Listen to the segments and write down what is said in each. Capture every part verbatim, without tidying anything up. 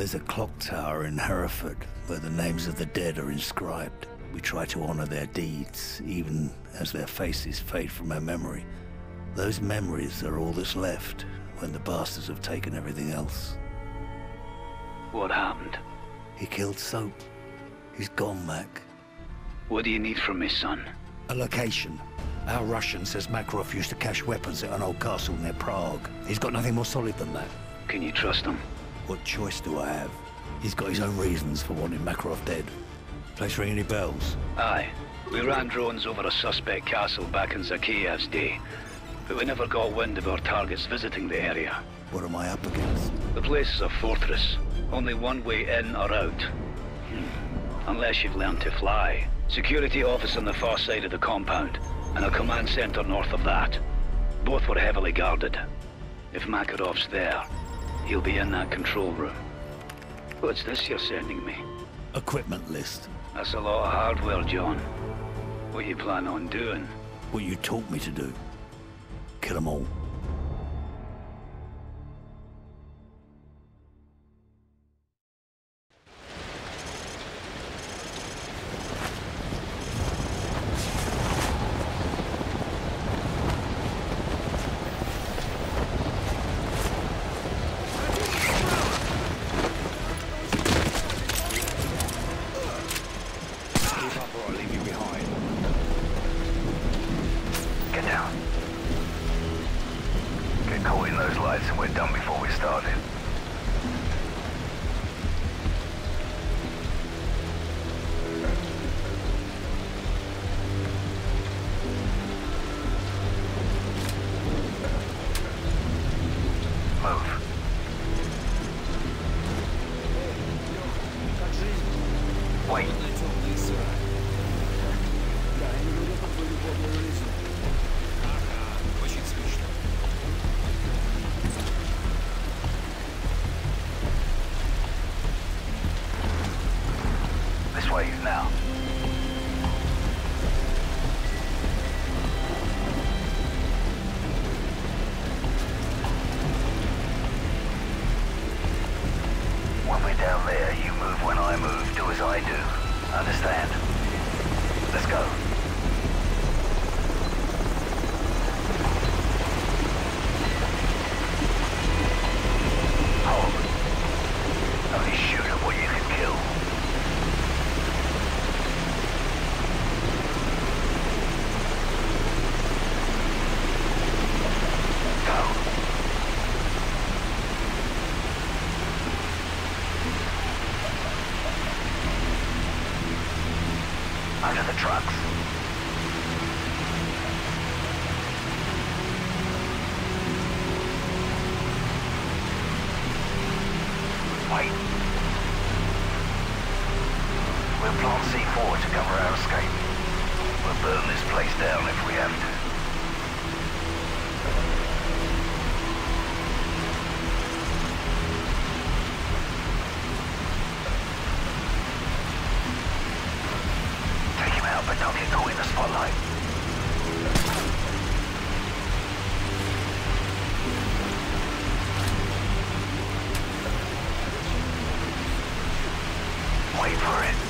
There's a clock tower in Hereford where the names of the dead are inscribed. We try to honor their deeds, even as their faces fade from our memory. Those memories are all that's left when the bastards have taken everything else. What happened? He killed Soap. He's gone, Mac. What do you need from me, son? A location. Our Russian says Makarov used to cache weapons at an old castle near Prague. He's got nothing more solid than that. Can you trust him? What choice do I have? He's got his own reasons for wanting Makarov dead. Place ring any bells? Aye. We ran drones over a suspect castle back in Zakiyev's day, but we never got wind of our targets visiting the area. What am I up against? The place is a fortress. Only one way in or out. Hmm. Unless you've learned to fly. Security office on the far side of the compound, and a command center north of that. Both were heavily guarded. If Makarov's there, he'll be in that control room. What's this you're sending me? Equipment list. That's a lot of hardware, John. What you plan on doing? What you taught me to do. Kill them all. Under the trucks. Wait. We'll plant C four to cover our escape. We'll burn this place down if we have to. But don't get caught in the spotlight. Wait for it.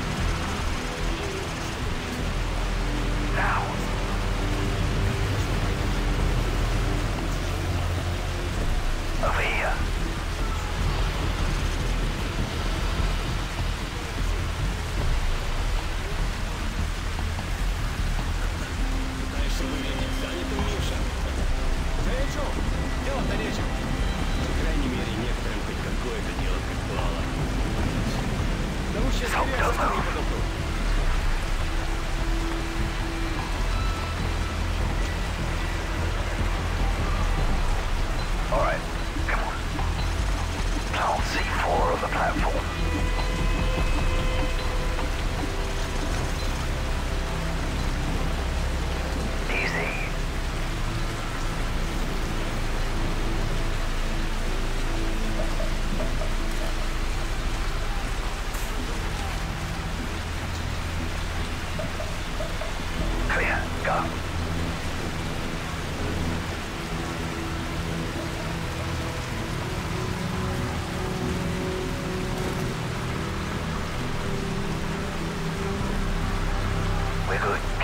Now. Over here.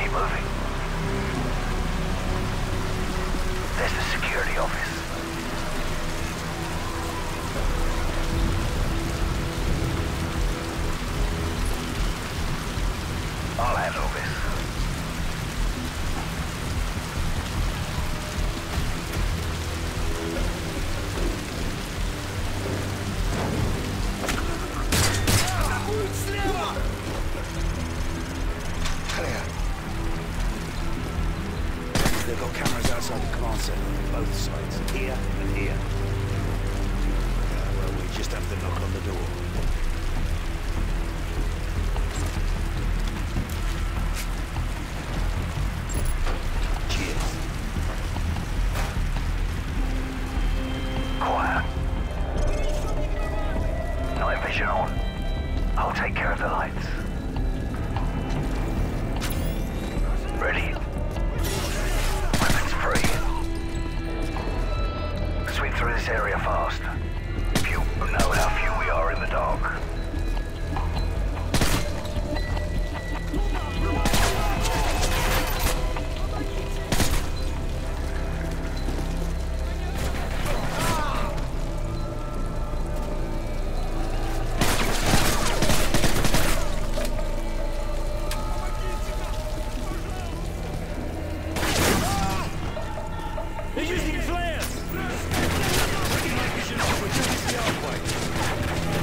Keep moving. There's the security office. I'll handle this. Clear. They've got cameras outside the command center on both sides, here and here. Yeah, well, we just have to knock on the door. Quiet. Night vision on. I'll take care of the lights. Ready? Weapons free. Sweep through this area fast. Few know how few we are in the dark. They're using flares! Bringing my vision up, we're just the halfway.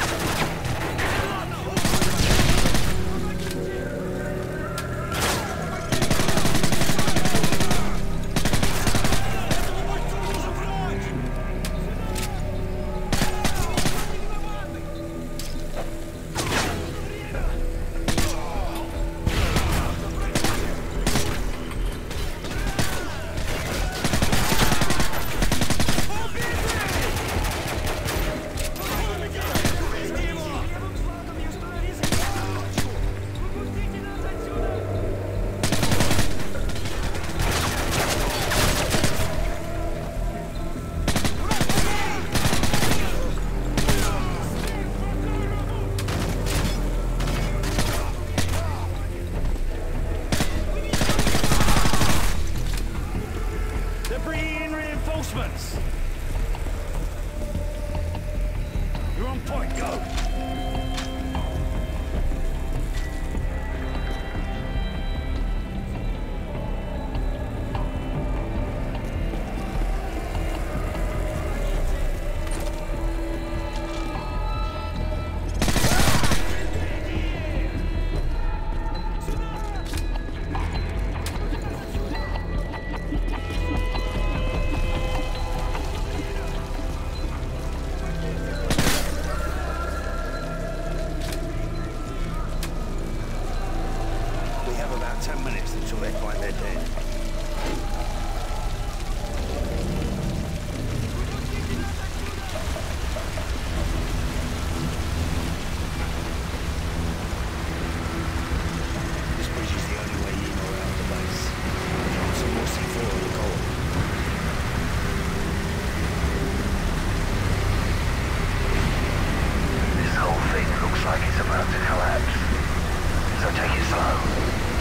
They're bringing in reinforcements! You're on point, go! We have about ten minutes until they find their dead. This bridge is the only way in or out of the base. Plant some more C four on the goal. This whole thing looks like it's about to collapse. So take it slow.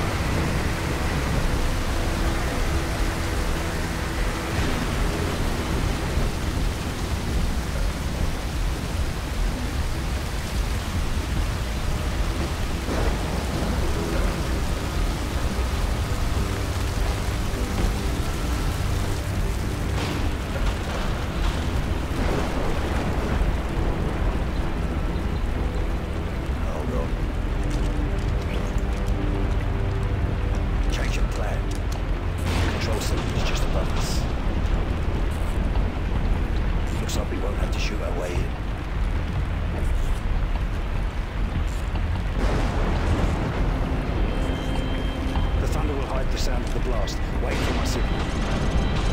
Hold on. Change of plan. Control center is just above us. Looks like we won't have to shoot our way in. The thunder will hide the sound of the blast. Wait for my signal.